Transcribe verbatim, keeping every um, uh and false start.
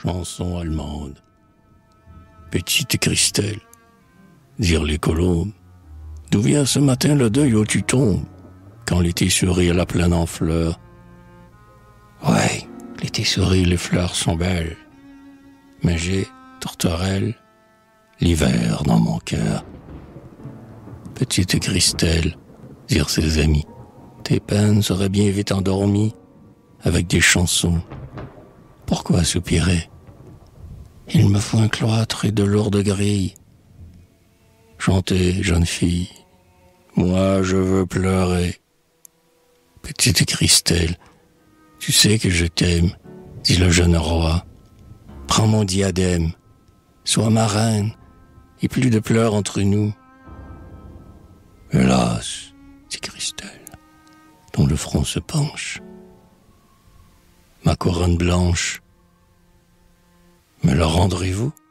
chanson allemande. Petite Christelle, dirent les colombes, d'où vient ce matin le deuil où tu tombes, quand les tisseries à la plaine en fleurs? Ouais, les tisseries, les fleurs sont belles, mais j'ai, tourterelle, l'hiver dans mon cœur. Petite Christelle, dirent ses amis, tes peines seraient bien vite endormies avec des chansons. Pourquoi soupirer? Il me faut un cloître et de lourdes grilles. Chantez, jeune fille, moi je veux pleurer. Petite Christelle, tu sais que je t'aime, dit le jeune roi. Prends mon diadème, sois ma reine, et plus de pleurs entre nous. Hélas, dit Christelle, dont le front se penche. Ma couronne blanche, me la rendrez-vous?